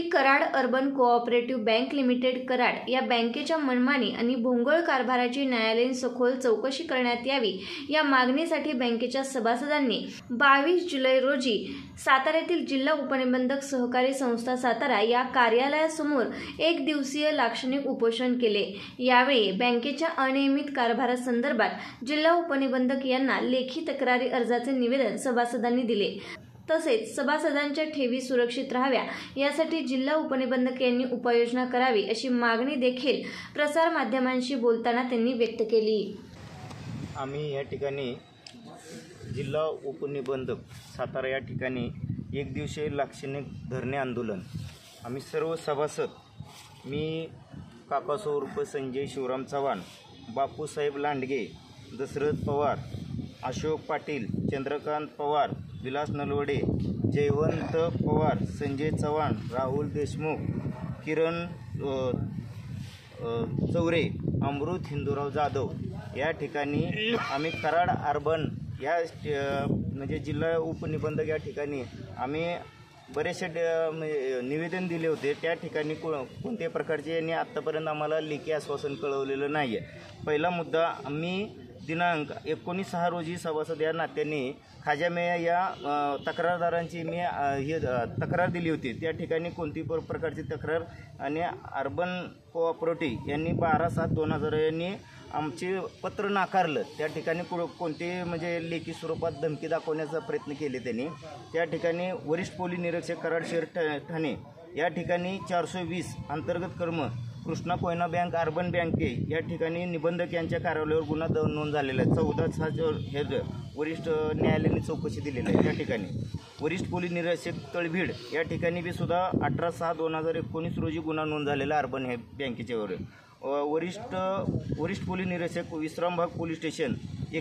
Karad urban cooperative bank limited Karad या बँकेच्या मनमानी आणि भोंगळ कारभाराची न्यायालयीन सखोल चौकशी करण्यात यावी या मागणीसाठी बँकेच्या सभासदांनी 22 जुलै रोजी साताऱ्यातील जिल्हा उपनिबंधक सहकारी संस्था सातारा या कार्यालयासमोर एक दिवसीय लाक्षणिक उपोषण केले। यावेळी बँकेच्या अनियमित कारभारासंदर्भात जिल्हा उपनिबंधक यांना लेखी तक्रारी अर्जाचे निवेदन सभासदांनी दिले। तसेच सभासदांच्या ठेवी सुरक्षित राहाव्या यासाठी जिल्हा उपनिबंधक यांनी उपाययोजना करावी अशी मागणी देखील प्रसार माध्यमांशी बोलताना त्यांनी व्यक्त केली। आम्ही या ठिकाणी जिल्हा उपनिबंधक सातारा या ठिकाणी एक दिवसीय लाक्षणिक धरणे आंदोलन आम्ही सर्व सभासद मी काकासो उर्फ संजय शिवराम चव्हाण, बापूसाहेब लांडगे, दशरथ पवार, अशोक पाटील, चंद्रकांत पवार, विलास नलवडे, जयवंत पवार, संजय चव्हाण, राहुल देशमुख, किरण चौरे, अमृत हिंदूराव जाधव या ठिकाणी आम्ही कराड अर्बन या म्हणजे जिल्हा उपनिबंधक या ठिकाणी आम्ही बरेचसे निवेदन दिले होते। त्या ठिकाणी कोणत्याही प्रकारचे यांनी आत्तापर्यंत आम्हाला लेखी आश्वासन कळवलेलं नाही आहे। पहिला मुद्दा, आम्ही दिनांक 19/6 रोजी सभासद या नात्याने खाजामेया या तक्रारदारांची मी ही तक्रार दिली होती। त्या ठिकाणी कोणतीही प्रकारची तक्रार आणि अर्बन कोऑपरेटिव्ह यांनी 12/7/2000 यांनी आमचे पत्र नाकारलं। त्या ठिकाणी कोणते म्हणजे लेखी स्वरूपात धमकी दाखवण्याचा प्रयत्न केले त्यांनी। त्या ठिकाणी वरिष्ठ पोलीस निरीक्षक कराड शहर ठाणे या ठिकाणी 420 अंतर्गत कर्म कृष्णा कोयना बँक अर्बन बँके या ठिकाणी निबंधक यांच्या कार्यालयावर गुन्हा नोंद झालेला आहे। 14/6 हे वरिष्ठ न्यायालयाने चौकशी दिलेली आहे। त्या ठिकाणी वरिष्ठ पोलीस निरीक्षक तळभीड या ठिकाणी बी सुद्धा 18/6/2019 रोजी गुन्हा नोंद झालेला अर्बन हे बँकेच्यावर। वरिष्ठ पोलीस निरीक्षक विश्रामबाग पोलीस स्टेशन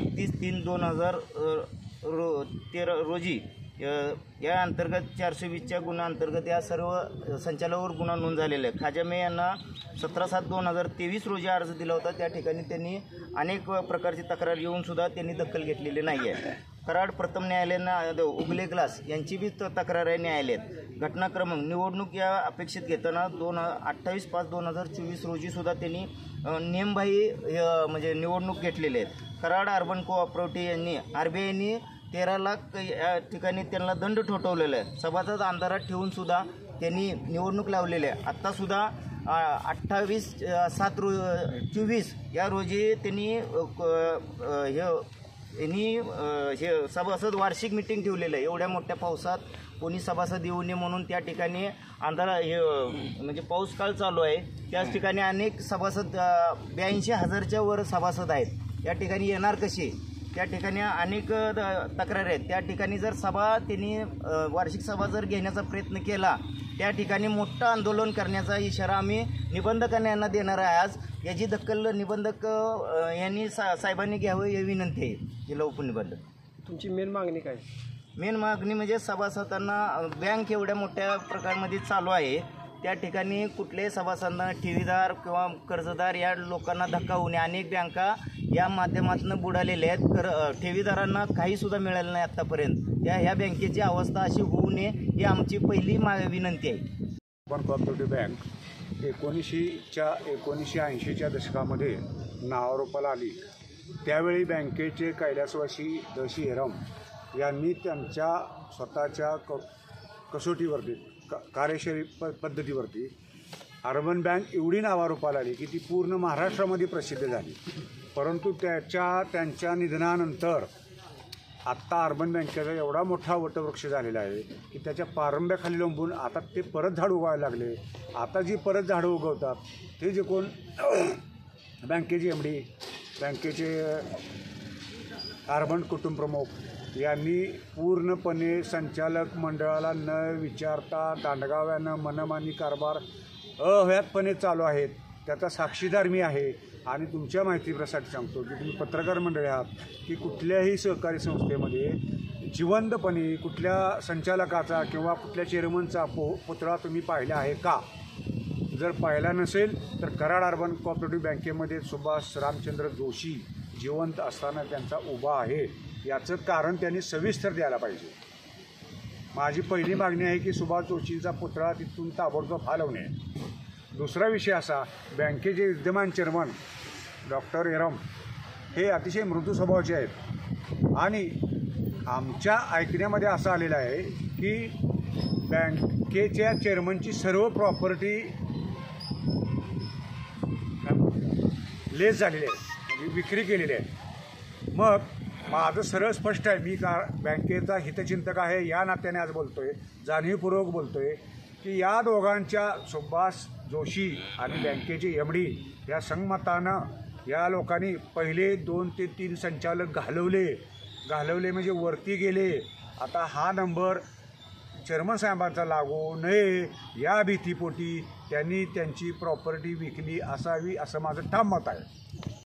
31/3/2013 रोजी या अंतर्गत 420च्या गुन्हा अंतर्गत या सर्व संचालकावर गुन्हा नोंद झालेला आहे। खाजामे यांना 17/7/2023 रोजी अर्ज दिला होता। त्या ठिकाणी त्यांनी अनेक प्रकारची तक्रार येऊन सुद्धा त्यांनी दखल घेतलेली नाही आहे। कराड प्रथम न्यायालयानं उगले ग्लास यांची बी तक्रार आहे न्यायालयात। घटनाक्रम निवडणूक या अपेक्षित घेताना 28/5/2024 रोजी सुद्धा त्यांनी नियमबाह्य म्हणजे निवडणूक घेतलेले आहेत। कराड अर्बन कोऑपरेटिव्ह यांनी RBIने 13 लाख या ठिकाणी त्यांना दंड ठोठावलेला आहे। सभासद अंधारात ठेवून सुद्धा त्यांनी निवडणूक लावलेली आहे। आत्तासुद्धा 28/7/24 या रोजी त्यांनी हे सभासद वार्षिक मीटिंग ठेवलेलं आहे। एवढ्या मोठ्या पावसात कोणी सभासद येऊ नये म्हणून त्या ठिकाणी हे म्हणजे पाऊस काळ चालू आहे। त्याच ठिकाणी अनेक सभासद 82,000च्या वर सभासद आहेत। या ठिकाणी येणार कसे? त्या ठिकाणी अनेक तक्रारी आहेत। त्या ठिकाणी जर त्यांनी वार्षिक सभा जर घेण्याचा प्रयत्न केला त्या ठिकाणी मोठं आंदोलन करण्याचा इशारा आम्ही निबंधकांना यांना देणार आहे। आज याची दखल निबंधक यांनी साहेबांनी घ्यावी ही विनंती आहे जिल्हा उपनिबंधक। तुमची मेन मागणी काय? मेन मागणी म्हणजे सभासदांना बँक एवढ्या मोठ्या प्रकारमध्ये चालू आहे त्या ठिकाणी कुठल्याही सभासदांना ठेवीदार किंवा कर्जदार या लोकांना धक्का होऊ नये। अनेक बँका या माध्यमातून बुडालेल्या आहेत। ठेवीदारांना काहीसुद्धा मिळालं नाही आत्तापर्यंत। ह्या बँकेची अवस्था अशी होऊ नये ही आमची पहिली विनंती आहे। अर्बन कोऑपरेटिव्ह बँक 1980च्या दशकामध्ये नावारूपाला आली। त्यावेळी बँकेचे कैलासवासी दशी हेरम यांनी त्यांच्या स्वतःच्या कसोटीवरती कार्यशैली पद्धतीवरती अर्बन बँक एवढी नावारूपाला आली की ती पूर्ण महाराष्ट्रामध्ये प्रसिद्ध झाली। परंतु त्यांच्या निधनानंतर आत्ता अर्बन बँकेचा एवढा मोठा वटवृक्ष झालेला आहे की त्याच्या पारंब्याखाली लंबून आता ते परत झाड उगवायला लागले। आता जी परत झाडं उगवतात ते जे कोण बँकेचे MD, बँकेचे अर्बन कुटुंब प्रमुख यांनी पूर्णपणे संचालक मंडळाला न विचारता दांडगाव्यानं मनमानी कारभार अव्याहतपणे चालू आहेत। त्याचा साक्षीदार मी आहे आणि तुमच्या माहितीसाठी सांगतो की तुम्ही पत्रकार मंडळी आहात की कुठल्याही सहकारी संस्थेमध्ये जिवंतपणे कुठल्या संचालकाचा किंवा कुठल्या चेअरमनचा पुतळा तुम्ही पाहिला आहे का? जर पाहिला नसेल तर कराड अर्बन कोऑपरेटिव्ह बँकेमध्ये सुभाष रामचंद्र जोशी जिवंत असताना त्यांचा उभा आहे। याचं कारण त्यांनी सविस्तर द्यायला पाहिजे। माझी पहिली मागणी आहे की सुभाष जोशींचा पुतळा तिथून ताबडतोब हलवणे. दुसरा विषय असा, बँकेचे विद्यमान चेअरमन डॉक्टर एरम हे अतिशय मृदू स्वभावाचे आहेत आणि आमच्या ऐकण्यामध्ये असं आलेलं आहे की बँकेच्या चेअरमनची सर्व प्रॉपर्टी लेस झालेली आहे, म्हणजे विक्री केलेली आहे. मग माझं सरळ स्पष्ट आहे, मी बँकेचा हितचिंतक आहे या नात्याने आज बोलतो आहे, जाणीवपूर्वक बोलतो आहे की या दोघांच्या सुभाष जोशी आणि बँकेचे एमडी या संगमतानं या लोकांनी पहिले 2 ते 3 संचालक घालवले म्हणजे वरती गेले. आता हा नंबर चेअरमन साहेबांचा लागू नये या भीतीपोटी त्यांनी त्यांची प्रॉपर्टी विकली असावी असं माझं ठाम मत आहे.